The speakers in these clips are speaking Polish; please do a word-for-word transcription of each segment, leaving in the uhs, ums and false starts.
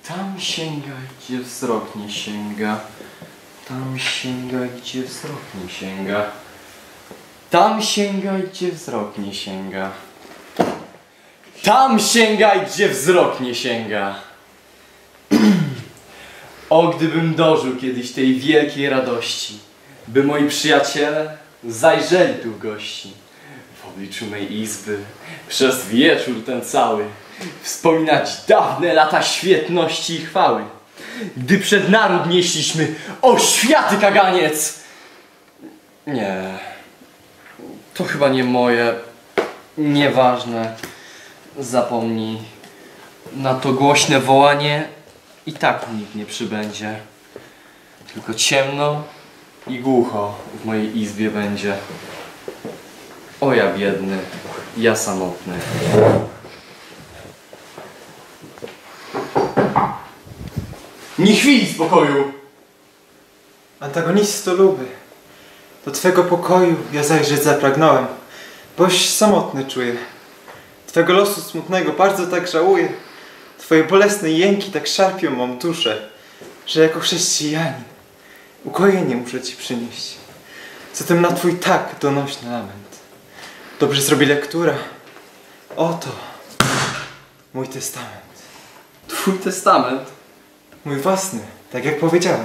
Tam sięga, gdzie wzrok nie sięga. Tam sięga, gdzie wzrok nie sięga. Tam sięgaj, gdzie wzrok nie sięga. Tam sięgaj, gdzie wzrok nie sięga. O, gdybym dożył kiedyś tej wielkiej radości, by moi przyjaciele zajrzeli tu w gości. W obliczu mej izby, przez wieczór ten cały, wspominać dawne lata świetności i chwały, gdy przed naród nieśliśmy o światy kaganiec. Nie, to chyba nie moje, nieważne. Zapomnij. Na to głośne wołanie i tak nikt nie przybędzie. Tylko ciemno i głucho w mojej izbie będzie. O ja biedny, ja samotny. Ni chwili spokoju! Antagonisto luby, do Twego pokoju ja zajrzeć zapragnąłem, boś samotny czuję. Twego losu smutnego bardzo tak żałuję. Twoje bolesne jęki tak szarpią mą duszę, że jako chrześcijanin ukojenie muszę Ci przynieść. Zatem na Twój tak donośny lament dobrze zrobi lektura. Oto mój testament. Twój testament? Mój własny, tak jak powiedziałem.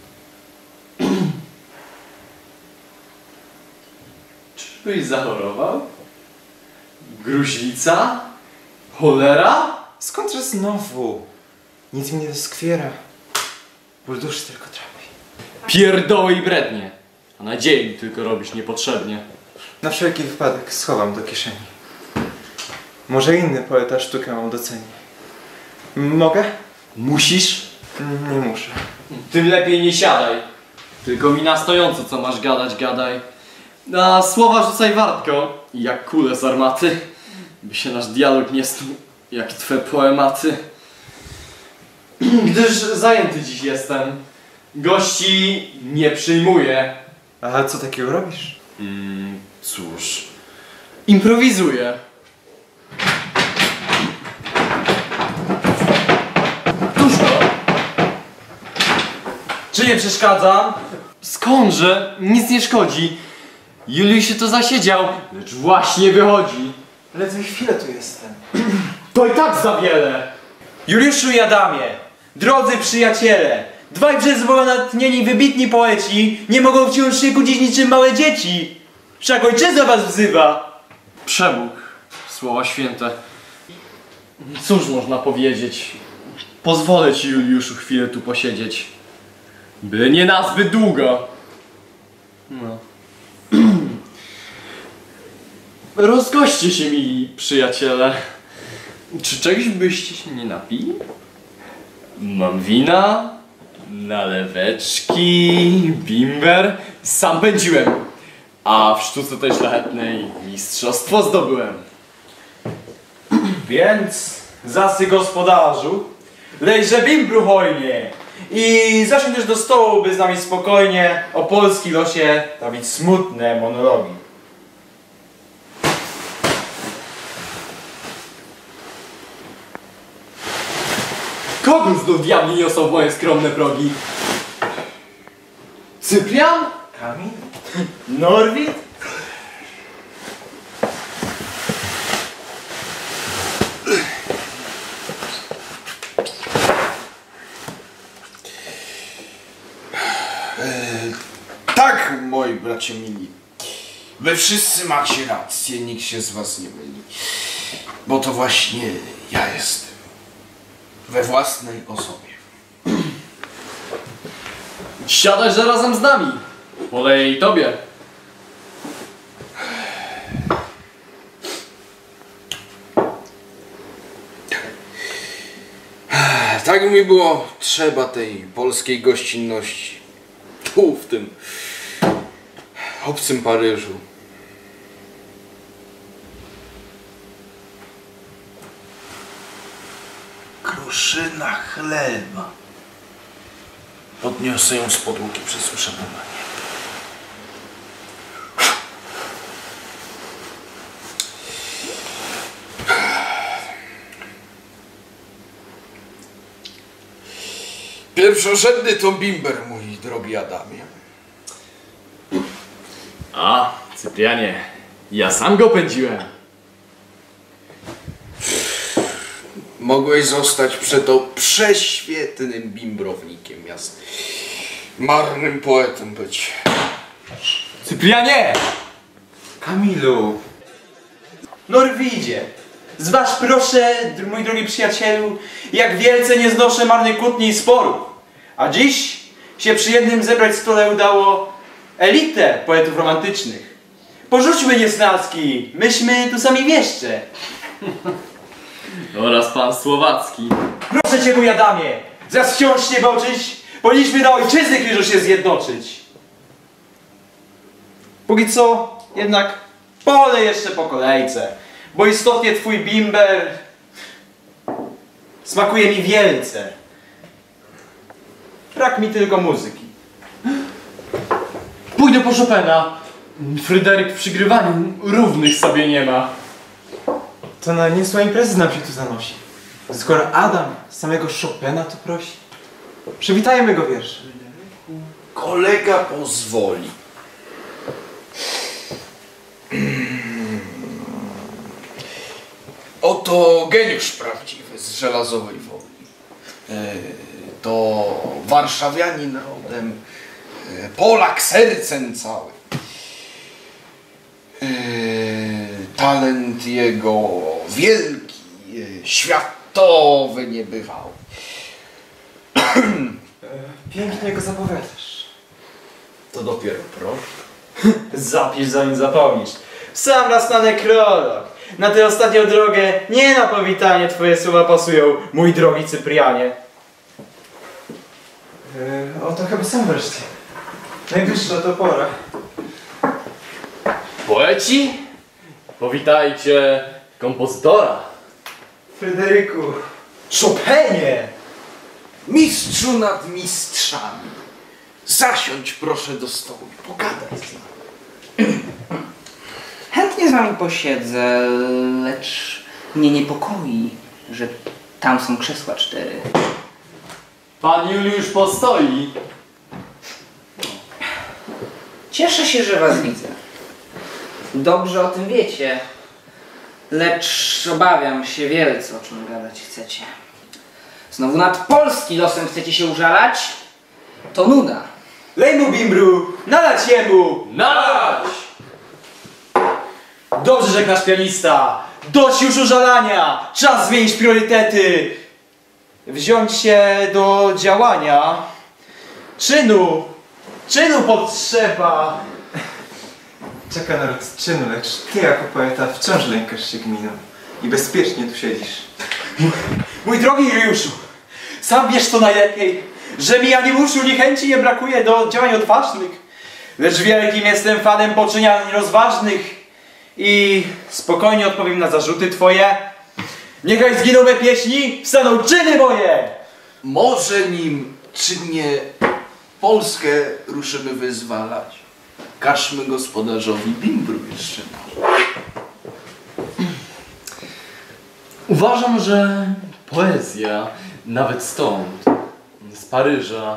Czyżbyś zachorował? Gruźlica? Cholera? Skądże znowu? Nic mi nie doskwiera. Ból duszy tylko trapi. Pierdoły i brednie. A nadziei mi tylko robisz niepotrzebnie. Na wszelki wypadek schowam do kieszeni. Może inny poeta sztukę ją doceni. Mogę? Musisz? Nie muszę. Tym lepiej nie siadaj. Tylko mi na stojąco co masz gadać, gadaj. A słowa rzucaj wartko, jak kule z armaty, by się nasz dialog nie snuł, jak twe poematy. Gdyż zajęty dziś jestem, gości nie przyjmuję. A co takiego robisz? Mm, cóż, improwizuję. Tuż to. Czy nie przeszkadzam? Skądże? Nic nie szkodzi. Juliusz się to zasiedział, lecz właśnie wychodzi. Ledwie chwilę tu jestem. To i tak za wiele. Juliuszu i Adamie, drodzy przyjaciele, dwaj przez Boga natchnieni wybitni poeci nie mogą wciąż się kłócić niczym małe dzieci. Wszak ojczyzna was wzywa. Przebóg, słowa święte. Cóż można powiedzieć? Pozwolę ci, Juliuszu, chwilę tu posiedzieć. By nie nazbyt długo. No. Rozgoście się, mili przyjaciele. Czy czegoś byście się nie napili? Mam wina, naleweczki, bimber. Sam pędziłem. A w sztuce tej szlachetnej mistrzostwo zdobyłem. Więc, zasy gospodarzu, lejże bimbru hojnie i zacznij też do stołu, by z nami spokojnie o polskim losie trawić smutne monologi. Kogo znów diabli niosą w moje skromne progi? Cyprian? Kamil? Norwid? Tak, moi bracia mili. Wy wszyscy macie rację, nikt się z was nie myli. Bo to właśnie ja jestem. We własnej osobie. Siadaj, że razem z nami. Poleję i tobie. Tak mi było trzeba tej polskiej gościnności. Tu, w tym obcym Paryżu. Kruszyna chleba. Podniosę ją z podłogi przez uszanowanie. Pierwszorzędny to bimber, mój drogi Adamie. A, Cyprianie, ja sam go pędziłem. Mogłeś zostać przeto prześwietnym bimbrownikiem, jasne. Marnym poetem być. Cyprianie! Kamilu, Norwidzie, zważ proszę, mój drogi przyjacielu, jak wielce nie znoszę marnej kłótni i sporów. A dziś się przy jednym zebrać stole udało elitę poetów romantycznych. Porzućmy niesnaski, myśmy tu sami wieszcze. Oraz pan Słowacki. Proszę cię, mój Adamie, zaraz wciąż nie boczyć, powinniśmy dla ojczyzny Krzyżu się zjednoczyć. Póki co, jednak pole jeszcze po kolejce, bo istotnie twój bimber smakuje mi wielce. Brak mi tylko muzyki. Pójdę po Chopina. Fryderyk w przygrywaniu równych sobie nie ma. to na niezła imprezy nam się tu zanosi. Skoro Adam samego Chopina tu prosi, przywitajmy go wiersz. Kolega pozwoli. Oto geniusz prawdziwy z żelazowej woli. E, to warszawianin rodem, e, Polak sercem całym. E, talent jego wielki, e, światowy, niebywały. Pięknie go zapowiadasz. To dopiero proszę. Zapisz, zanim zapomnisz. Sam raz na nekrolog. Na tę ostatnią drogę nie na powitanie twoje słowa pasują, mój drogi Cyprianie. Yy, o to chyba sam wreszcie. Najwyższa to pora. Poeci? Powitajcie kompozytora. Fryderyku. Chopinie! Mistrzu nad mistrzami. Zasiądź proszę do stołu i pogadaj z nami. Chętnie z wami posiedzę, lecz mnie niepokoi, że tam są krzesła cztery. Pan Juliusz postoi. Cieszę się, że was widzę. Dobrze o tym wiecie, lecz obawiam się wielce, o czym gadać chcecie. Znowu nad Polski losem chcecie się użalać? To nuda. Lej mu bimbru, nalać jemu! Nalać! Dobrze żegnasz pianista! Dość już użalania! Czas zmienić priorytety! Wziąć się do działania. Czynu! Czynu potrzeba! Czeka naród czynu, lecz ty jako poeta wciąż lękasz się gminą. I bezpiecznie tu siedzisz. Mój drogi Juliuszu, sam wiesz to najlepiej, że mi ani uszu, ni chęci nie brakuje do działań odważnych. Lecz wielkim jestem fanem poczynań rozważnych i spokojnie odpowiem na zarzuty twoje. Niechaj zginą me pieśni, wstaną czyny moje! Może nim czynnie Polskę ruszymy wyzwalać. Każmy gospodarzowi bimbru jeszcze na. Uważam, że poezja, nawet stąd, z Paryża,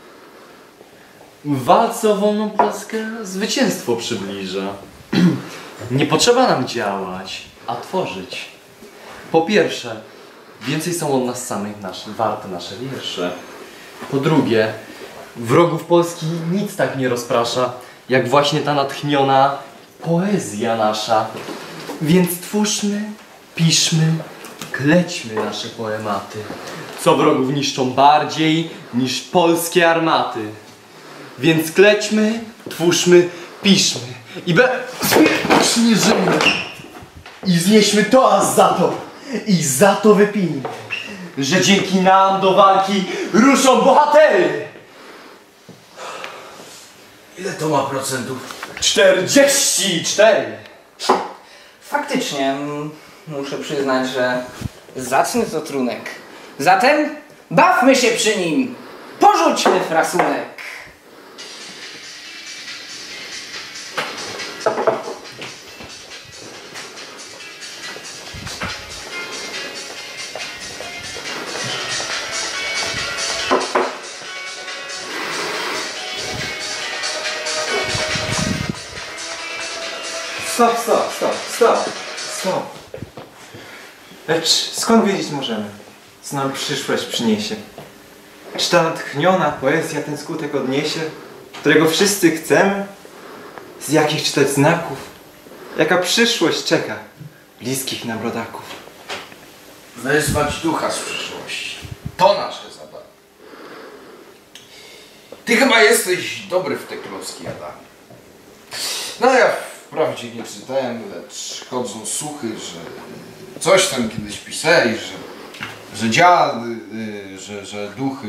w walce o wolną Polskę zwycięstwo przybliża. Nie potrzeba nam działać, a tworzyć. Po pierwsze, więcej są od nas samych nasze, warte nasze wiersze. Po drugie, wrogów Polski nic tak nie rozprasza, jak właśnie ta natchniona poezja nasza. Więc twórzmy, piszmy, klećmy nasze poematy, co wrogów niszczą bardziej niż polskie armaty. Więc klećmy, twórzmy, piszmy i bezpiecznie żyjmy. I znieśmy toast za to i za to wypijmy, że dzięki nam do walki ruszą bohatery. Ile to ma procentów? czterdzieści cztery! Faktycznie, mm, muszę przyznać, że zacny to trunek. Zatem bawmy się przy nim. Porzućmy frasunek. Stop, stop, stop, stop, stop. Lecz skąd wiedzieć możemy, co nam przyszłość przyniesie? Czy ta natchniona poezja ten skutek odniesie, którego wszyscy chcemy? Z jakich czytać znaków? Jaka przyszłość czeka bliskich nam rodaków? Wezwać ducha z przyszłości. To nasze zadanie. Ty chyba jesteś dobry w te klocki, Adamie. No ja wprawdzie nie czytałem, lecz chodzą słuchy, że coś tam kiedyś pisali, że, że dziady, y, że, że duchy...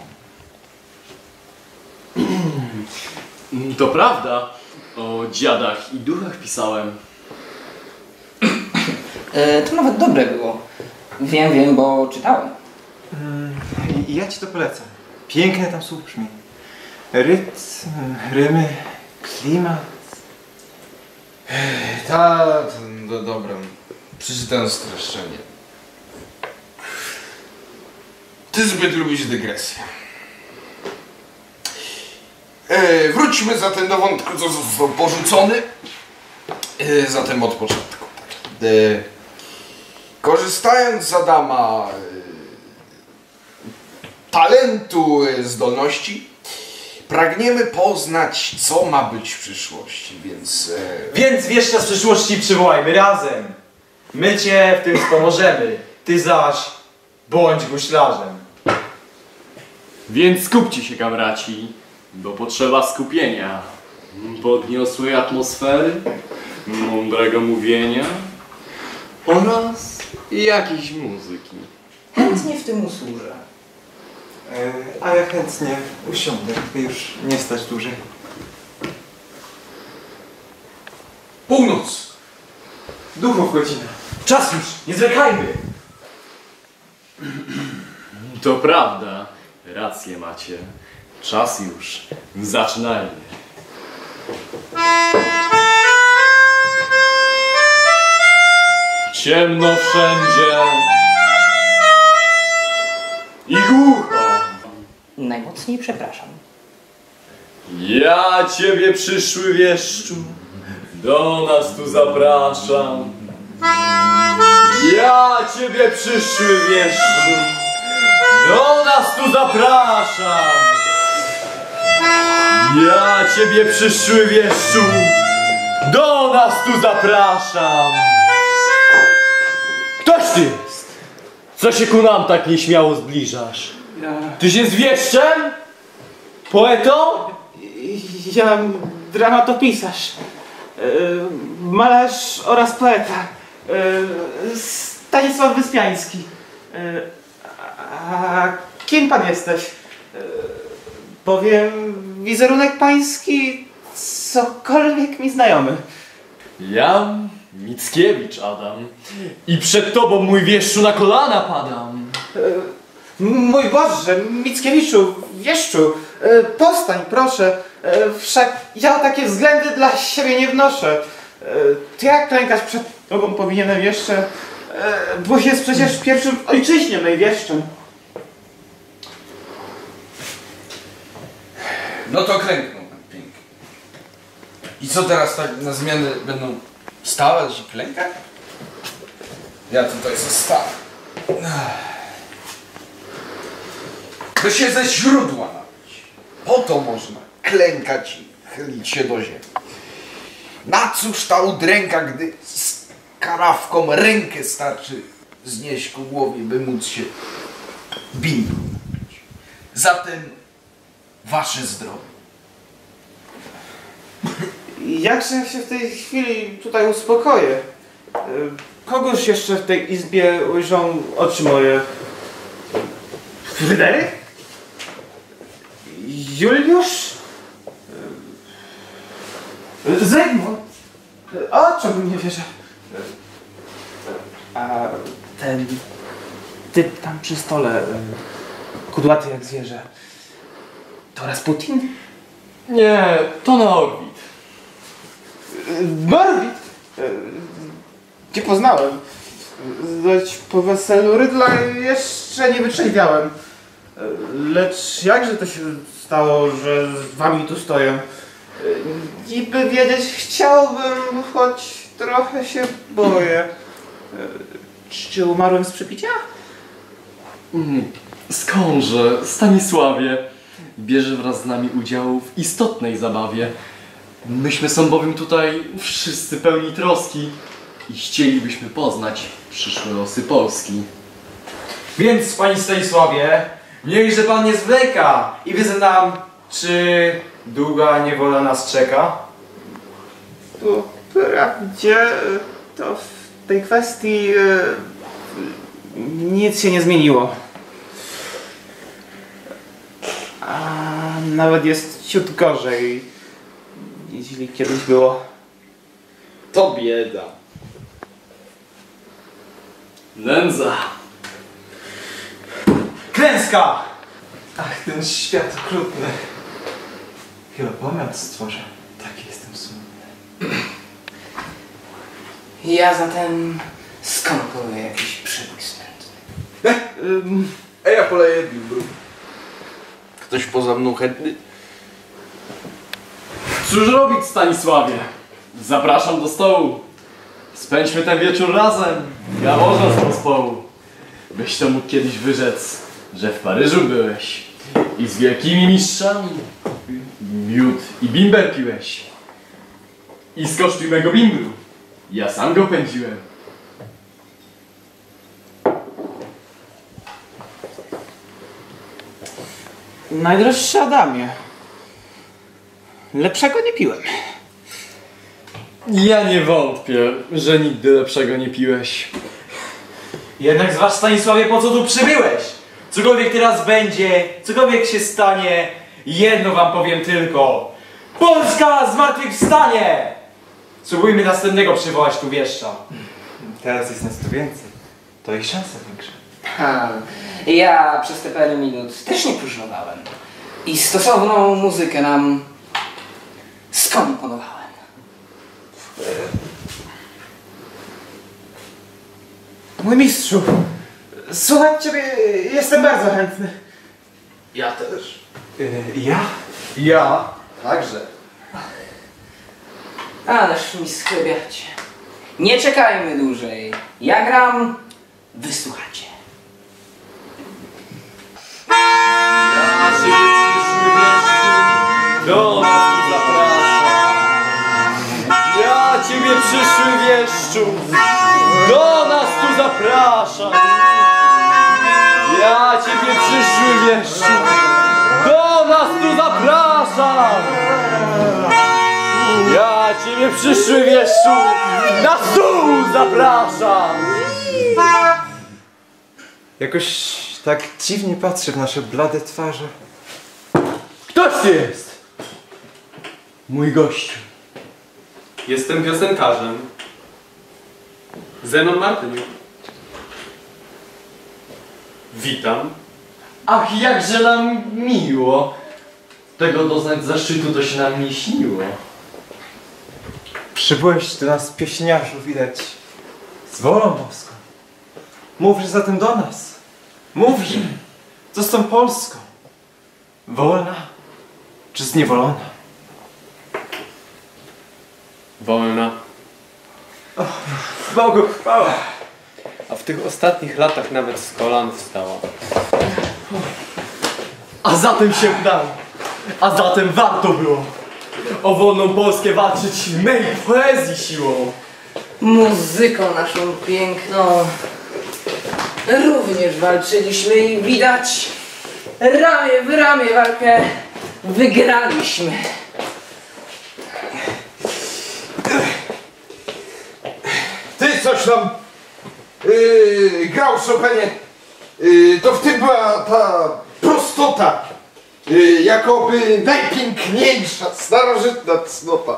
No. To prawda. O dziadach i duchach pisałem. E, to nawet dobre było. Wiem, wiem, bo czytałem. Mm, i ja ci to polecam. Piękne tam słów brzmi. Rytm, rymy, klimat. Ta, to dobra. Przeczytałem streszczenie. Ty zbyt lubisz dygresję. E, wróćmy zatem do wątku, co został porzucony. E, zatem od początku. E, korzystając z Adama e, talentu, e, zdolności, pragniemy poznać, co ma być w przyszłości, więc... E... Więc wieszcza z przyszłości przywołajmy razem. My cię w tym wspomożemy, ty zaś bądź guślarzem. Więc skupcie się, kamraci, bo potrzeba skupienia, podniosłej atmosfery, mądrego mówienia oraz jakiejś muzyki. Chętnie w tym usłużę. E, a ja chętnie usiądę, by już nie stać dłużej. Północ! Duchów godzina. Czas już, nie zwlekajmy! To prawda, rację macie. Czas już. Zaczynajmy. Ciemno wszędzie i głucho. Najmocniej przepraszam. Ja ciebie, przyszły wieszczu, do nas tu zapraszam. Ja ciebie, przyszły wieszczu, do nas tu zapraszam. Ja ciebie, przyszły wieszczu, do nas tu zapraszam. Ktoś ty jest? Co się ku nam tak nieśmiało zbliżasz? Ty się z wieszczem? Poetą? Ja dramatopisarz, yy, malarz oraz poeta, yy, Stanisław Wyspiański. Yy, a kim pan jesteś? Yy, bowiem wizerunek pański cokolwiek mi znajomy. Ja, Mickiewicz Adam, i przed tobą, mój wieszczu, na kolana padam. Yy, mój Boże, Mickiewiczu, wieszczu, yy, postań proszę. Wszak ja takie względy dla siebie nie wnoszę. Ty jak klękać przed tobą powinienem jeszcze, bo jest przecież pierwszym w ojczyźnie mej wieszczem. No to klęknął pan pięknie. I co teraz tak na zmianę będą wstawać i klękać? Ja tutaj zostanę. By się ze źródła napić. Po to można klękać i chylić się do ziemi. Na cóż ta udręka, gdy z karawką rękę starczy znieść ku głowie, by móc się bindu napić. Zatem wasze zdrowie. Jakże się w tej chwili tutaj uspokoję? Kogoż jeszcze w tej izbie ujrzą oczy moje? Fryderyk? Juliusz? Zygmunt? Oczom nie wierzę. A ten typ tam przy stole, kudłaty jak zwierzę, to Rasputin? Nie, to Norwid. Norwid? Nie poznałem. Lecz po weselu Rydla jeszcze nie wytrzeźwiałem. Lecz jakże to się stało, że z wami tu stoję? Niby wiedzieć chciałbym, choć trochę się boję. E, Czy umarłem z przypicia? Mm, Skądże, Stanisławie, bierze wraz z nami udział w istotnej zabawie. Myśmy są bowiem tutaj wszyscy pełni troski i chcielibyśmy poznać przyszłe losy Polski. Więc, panie Stanisławie, niechże pan nie zwleka i wyzna nam, czy długa niewola nas czeka. Po prawdzie to w tej kwestii e, nic się nie zmieniło. A nawet jest ciut gorzej, jeśli kiedyś było. To bieda. Nędza! Klęska! Ach, ten świat okrutny. Chyba pomiot stworzę. Tak jestem smutny. Ja zatem skomponuję jakiś przybój smętny. Ym, A ja poleję jednym brud. Ktoś poza mną chętny? Cóż robić, Stanisławie? Zapraszam do stołu. Spędźmy ten wieczór razem. Ja można z pospołu. Byś to mógł kiedyś wyrzec, że w Paryżu byłeś i z wielkimi mistrzami miód i bimber piłeś. I skosztuj mego bimbru. Ja sam go pędziłem. Najdroższy Adamie. Lepszego nie piłem. Ja nie wątpię, że nigdy lepszego nie piłeś. Jednak zważ, Stanisławie, po co tu przybyłeś? Cokolwiek teraz będzie, cokolwiek się stanie, jedno wam powiem tylko. Polska zmartwychwstanie! Spróbujmy następnego przywołać tu wieszcza. Teraz jest nas tu więcej. To ich szansa większa. Ha, ja przez te parę minut też nie próżnowałem. I stosowną muzykę nam skomponowałem. Mój mistrzu, słuchać ciebie jestem bardzo chętny. Ja też. Yy, ja? Ja także. Ależ mi schlebiacie. Nie czekajmy dłużej. Ja gram, wysłuchacie. Do nas tu zapraszam. Ja ciebie przyszły wieszczu. Do nas tu zapraszam. Ja ciebie przyszły wieszczu. Do nas tu zapraszam. Ja ciebie przyszły wieszczu. Na stół zapraszam. Jakoś tak dziwnie patrzę w nasze blade twarze. Ktoś tu jest. Mój gościu. Jestem piosenkarzem. Zenon Martyniuk. Witam. Ach, jakże nam miło. Tego doznać zaszczytu to się nam nie śniło. Przybyłeś do nas, pieśniarzu, widać, z wolą boską. Mówże zatem do nas. Mówże, co z tą Polską? Wolna czy zniewolona? Wolna. Bogu chwała. A w tych ostatnich latach nawet z kolan wstała. A zatem się udało. A zatem warto było o wolną Polskę walczyć mej poezji siłą. Muzyką naszą piękną również walczyliśmy i widać ramię w ramię walkę wygraliśmy. Ty coś tam yy, grał Chopinie. Yy, to w tym była ta prostota. Yy, jakoby najpiękniejsza, starożytna cnota.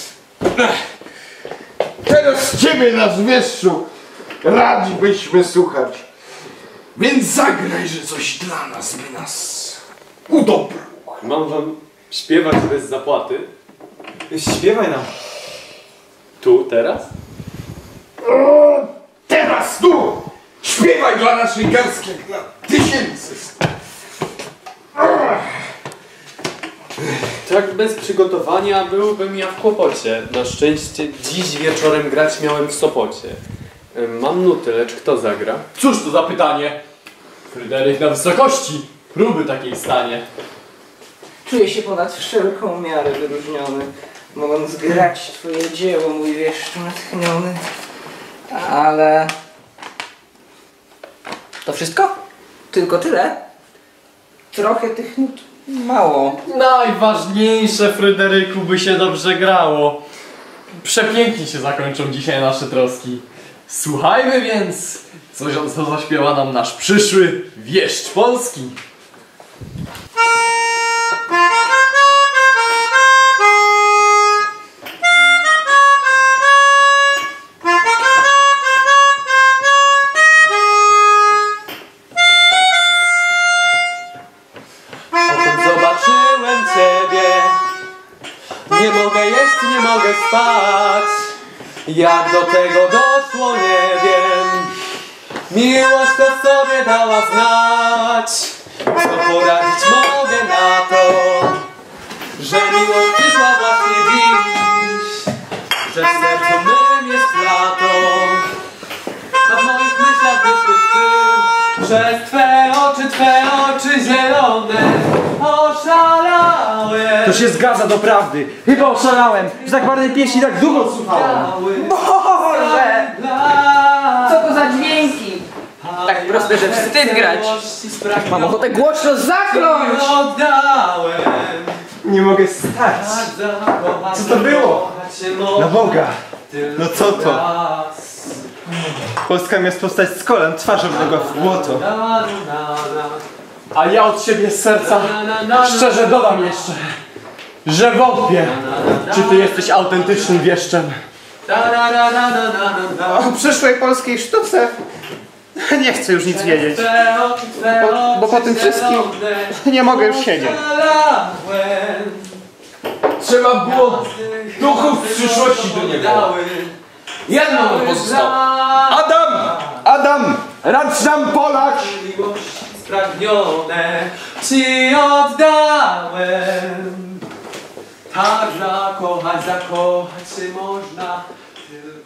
Teraz ciebie, nasz wieszczu, radzi byśmy słuchać. Więc zagraj, że coś dla nas by nas udobrał. Mam wam śpiewać bez zapłaty? Śpiewaj nam. Tu, teraz? O, teraz tu! Śpiewaj dla naszej garstki jak dla tysięcy. To Tak bez przygotowania byłbym ja w kłopocie. Na szczęście dziś wieczorem grać miałem w Sopocie. E, Mam nuty, lecz kto zagra? Cóż to za pytanie? Fryderyk na wysokości próby takiej stanie. Czuję się ponad wszelką miarę wyróżniony, mogąc grać twoje dzieło, mój wieszczu natchniony. Ale... To wszystko? Tylko tyle? Trochę tych nut mało. Najważniejsze, Fryderyku, by się dobrze grało. Przepięknie się zakończą dzisiaj nasze troski. Słuchajmy więc, co, co zaśpiewa nam nasz przyszły wieszcz polski. Zobaczyłem ciebie, nie mogę jeść, nie mogę spać. Jak do tego doszło, nie wiem. Miłość to sobie dała znać. Co poradzić mogę na to, że miłość przyszła właśnie dziś, że w sercu mym jest lato, a w moich myślach jesteś ty. Przez twe oczy, twe oczy zielone oszalałem. To się zgadza do prawdy. Chyba oszalałem, że tak barwnej pieśni tak długo słuchałem. Boże! Co to za dźwięki? Tak proste, że wstyd grać. Mam ochotę głośno zakląć! Oddałem. Nie mogę stać. Co to było? Na Boga. No co to? Polska miast powstać z kolan, twarzą mego w błoto. A ja od siebie z serca szczerze dodam jeszcze, że wątpię, czy ty jesteś autentycznym wieszczem. O przyszłej polskiej sztuce nie chcę już nic wiedzieć. Bo, bo po tym wszystkim nie mogę już siedzieć. Trzeba było duchów z przyszłości do niego. Jedno mu pozostało. Adam! Adam! Racz nam Polak! Miłości spragnione ci oddałem. Tak zakochać, zakochać się można tylko